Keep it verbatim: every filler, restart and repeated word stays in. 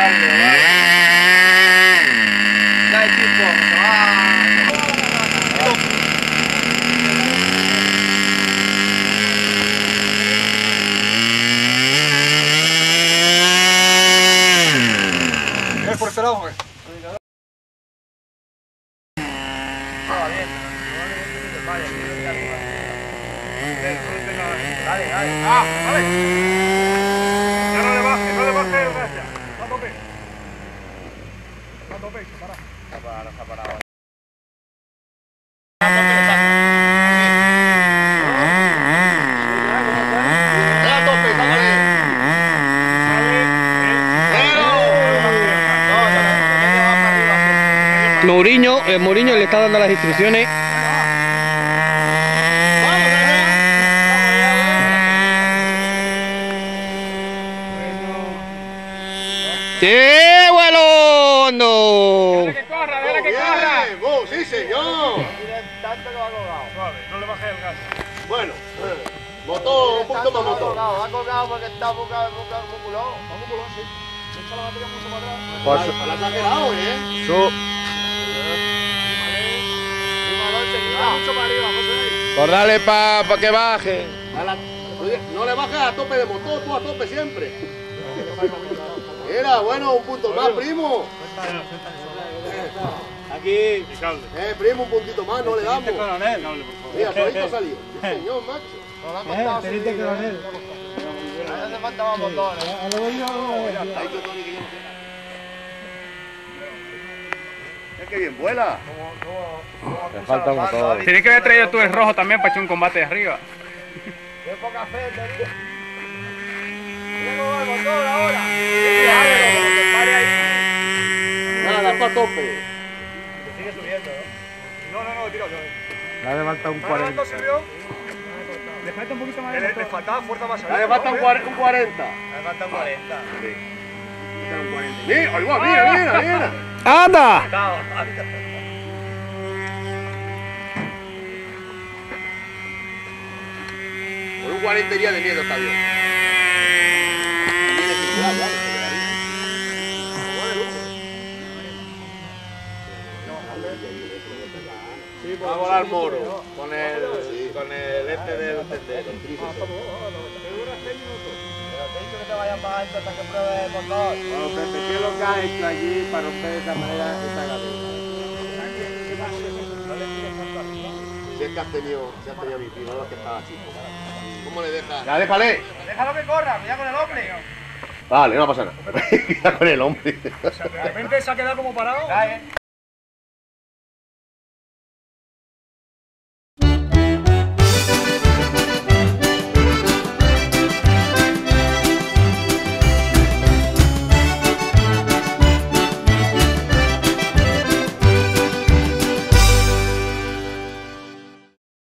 Ya el tipo se va. ¿Es por este lado, güey? Dale, dale. Ah, vale. Ya no le bajes, no le bajes el gas ya. Va a tope. Va a tope, se para. Está parado, está parado. A tope, sácale. Mourinho, eh, Mourinho le está dando las instrucciones. ¡Qué vuelo! ¡No! ¡Dale que corra, dale que corra! ¡Vos, sí señor! Tanto que va colgado. Suave, no le bajes el gas. Bueno, motor, un poquito más motor. Va colgado porque está buscado, buscado, musculón. Va musculón, sí. Echa la batería mucho para atrás. Pues la has exagerado, ¿eh? Su... Mucho para arriba, José. Cordale para pa que baje. Oye, no le bajes a tope de motor, tú a tope siempre. Era, bueno, un punto más, primo. Aquí. Eh, primo, un puntito más, no le damos. Mira, solito salió. Sí, señor, macho. Nos han matado. Teniente coronel. Ahora hace falta más motores. Ahí tú, Tony, que yo no sé. Es que bien vuela. Le falta motor. Tienes que haber traído tú el rojo también para echar un combate de arriba. Qué poca fe tenía. Mira cómo va el motor ahora. Nada, está a tope. Sigue subiendo, ¿no? No, no, no, tiro yo. Le hace falta un cuarenta. Le falta un poquito más de Le, motor. le faltaba fuerza más Le falta un cuarenta. Le falta un cuarenta. Sí. Un cuarenta. Mira, ahí va, mira, mira, mira. ¡Anda! Por un cuarenta iría de miedo está bien. Viene sin cuidado, vamos, se quedaría. Como de lujo. Va a volar Moro con el, con el este del tendero. Pero te he dicho que te vayas más alto hasta que pruebes el motor. Bueno, Pepe, ¿qué es lo que has hecho allí para romper de esa manera esta cabeza? No le tires tanto arriba. Si es que has tenido, si has tenido mi primo, no es que estaba chico. ¿Cómo le dejas? Ya, déjale. Déjalo que corra, cuidado con el hombre. Vale, no pasa nada. Cuidado con el hombre. De repente se ha quedado como parado.